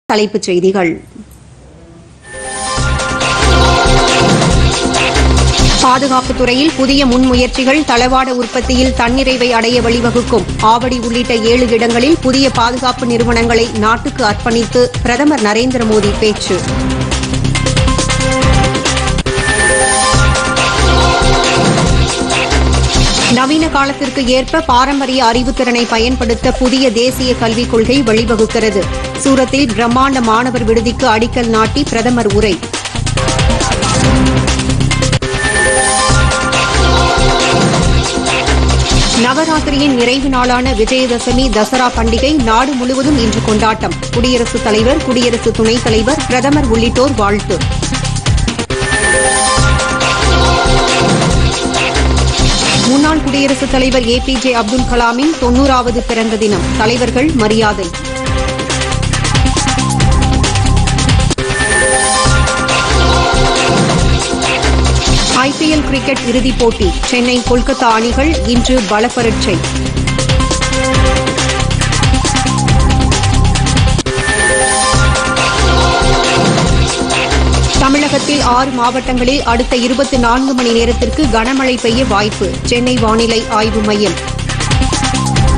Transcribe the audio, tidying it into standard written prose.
தலைப்புச் செய்திகள். பாதுகாப்புத் துறையில் புதிய முன்முயற்சிகள் தளவாட உற்பத்தியில் தன்னிறைவை அடைய வழிவகுக்கும். ஆவடி உள்ளிட்ட 7 இடங்களில் புதிய பாதுகாப்பு நிறுவனங்களை நாட்டுக்கு அர்ப்பணித்து பிரதமர் நரேந்திர மோடி பேச்சு. நவீன காலத்திற்கு ஏற்ப பாரம்பரிய அறிவுத்திறனை பயன்படுத்த புதிய தேசிய கல்விக் கொள்கை வழிவகுக்கிறது. சூரத்தில் பிரம்மாண்ட மாணவர் விடுதிக்கு அடிக்கல் நாட்டி பிரதமர் உரை. நவராத்திரியின் நிறைவு நாளான விஜயதசமி தசரா பண்டிகை நாடு முழுவதும் இன்று கொண்டாட்டம். குடியரசுத் தலைவர், குடியரசு துணைத் தலைவர், பிரதமர் உள்ளிட்டோர் வாழ்த்து. முன்னாள் குடியரசுத் தலைவர் APJ அப்துல் கலாமின் 90வது பிறந்த தினம். தலைவர்கள் மரியாதை. IPL கிரிக்கெட் இறுதிப் போட்டி. சென்னை, கொல்கத்தா அணிகள் இன்று பலப்பரீட்சை. தமிழகத்தில் 6 மாவட்டங்களில் அடுத்த 24 மணி நேரத்திற்கு கனமழை பெய்ய வாய்ப்பு. சென்னை வானிலை ஆய்வு மையம்.